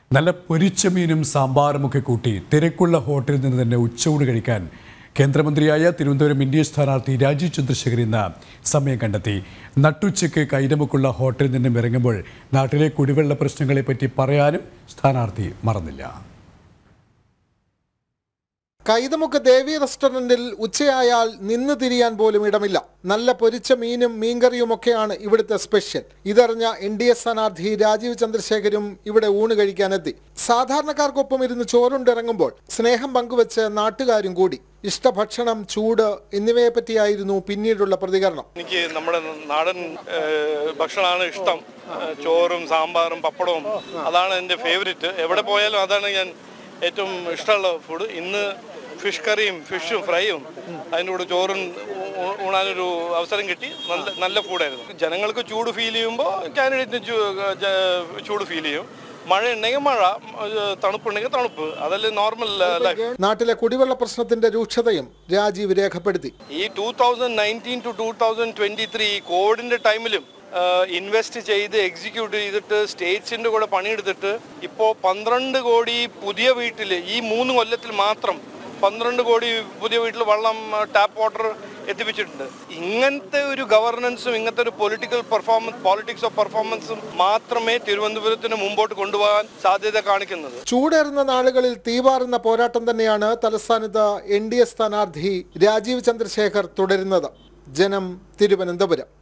നല്ല പൊരിച്ച മീനും സാമ്പാറുമൊക്കെ കൂട്ടി തിരക്കുള്ള ഹോട്ടലിൽ നിന്ന് തന്നെ ഉച്ചയൂണ് കഴിക്കാൻ കേന്ദ്രമന്ത്രിയായ തിരുവനന്തപുരം ഇന്ത്യ സ്ഥാനാർത്ഥി രാജീവ് ചന്ദ്രശേഖർ ഇന്ന് സമയം കണ്ടെത്തി. നട്ടുച്ചയ്ക്ക് കൈതമുക്കുള്ള ഹോട്ടലിൽ നിന്നും ഇറങ്ങുമ്പോൾ നാട്ടിലെ കുടിവെള്ള പ്രശ്നങ്ങളെപ്പറ്റി പറയാനും സ്ഥാനാർത്ഥി മറന്നില്ല. കൈതമുക്ക് ദേവി റെസ്റ്റോറന്റിൽ ഉച്ചയായാൽ നിന്ന് തിരിയാൻ പോലും ഇടമില്ല. നല്ല പൊരിച്ച മീനും മീൻകറിയുമൊക്കെയാണ് ഇവിടുത്തെ സ്പെഷ്യൽ. ഇതറിഞ്ഞ NDA സ്ഥാനാർത്ഥി രാജീവ് ചന്ദ്രശേഖരും ഇവിടെ ഊണ് കഴിക്കാനെത്തി. സാധാരണക്കാർക്കൊപ്പം ഇരുന്ന് ചോറുണ്ടിറങ്ങുമ്പോൾ സ്നേഹം പങ്കുവെച്ച് നാട്ടുകാരും കൂടി. ഇഷ്ടഭക്ഷണം, ചൂട് എന്നിവയെ പറ്റിയായിരുന്നു പിന്നീടുള്ള പ്രതികരണം. എനിക്ക് നമ്മുടെ നാടൻ ഭക്ഷണമാണ് ഇഷ്ടം. ചോറും സാമ്പാറും പപ്പടവും അതാണ് എൻ്റെ ഫേവറേറ്റ്. എവിടെ പോയാലും അതാണ് ഞാൻ ഏറ്റവും ഇഷ്ടമുള്ള ഫുഡ്. ഇന്ന് ഫിഷ് കറിയും ഫിഷും ഫ്രൈയും അതിൻ്റെ കൂടെ ചോറും ഊണാനൊരു അവസരം കിട്ടി. നല്ല ഫുഡായിരുന്നു. ജനങ്ങൾക്ക് ചൂട് ഫീൽ ചെയ്യുമ്പോൾ കാൻഡിഡേറ്റിന് ചൂട് ഫീൽ ചെയ്യും. മഴ ഉണ്ടെങ്കിൽ മഴ, തണുപ്പുണ്ടെങ്കിൽ തണുപ്പ്, അതല്ലേ നോർമൽ ലൈഫ്. നാട്ടിലെ കുടിവെള്ള പ്രശ്നത്തിന്റെ രൂക്ഷതയും രാജീവ് രേഖപ്പെടുത്തി. ഈ 2019 to 2023 കോവിഡിന്റെ ടൈമിലും ഇൻവെസ്റ്റ് ചെയ്ത് എക്സിക്യൂട്ട് ചെയ്തിട്ട് സ്റ്റേറ്റ്സിൻ്റെ കൂടെ പണിയെടുത്തിട്ട് ഇപ്പോൾ 12 കോടി പുതിയ വീട്ടിൽ ഈ 3 കൊല്ലത്തിൽ മാത്രം 12 കോടി പുതിയ വീട്ടിൽ വെള്ളം, ടാപ്പ് വാട്ടർ എത്തിപ്പിച്ചിട്ടുണ്ട്. ഇങ്ങനത്തെ ഒരു ഗവർണൻസും ഇങ്ങനത്തെ ഒരു പോളിറ്റിക്സ് ഓഫ് പെർഫോമൻസും മാത്രമേ തിരുവനന്തപുരത്തിന് മുമ്പോട്ട് കൊണ്ടുപോകാൻ സാധ്യത കാണിക്കുന്നത്. ചൂടേറുന്ന നാളുകളിൽ തീവാറുന്ന പോരാട്ടം തന്നെയാണ് തലസ്ഥാനത്ത് NDA സ്ഥാനാർത്ഥി രാജീവ് ചന്ദ്രശേഖർ തുടരുന്നത്. ജനം, തിരുവനന്തപുരം.